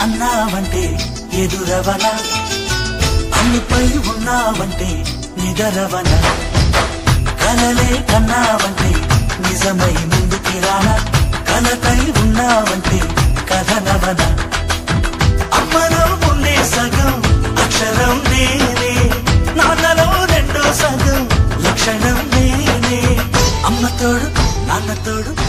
అన్నావంటే ఎదురవన, అన్నిపై ఉన్నావంటే నిదరవన, కలలే కన్నావంటే నిజమై ముందుకి రానా, కలతై ఉన్నావంటే కథనవన. అమ్మలో ఉండే సగం అక్షరం నేనే, నాన్నలో రెండో సగం లక్షణం నేనే. అమ్మ తోడు నాన్న తోడు